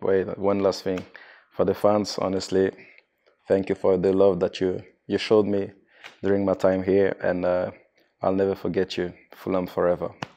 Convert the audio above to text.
wait, one last thing. For the fans, honestly, thank you for the love that you showed me during my time here, and I'll never forget you. Fulham forever.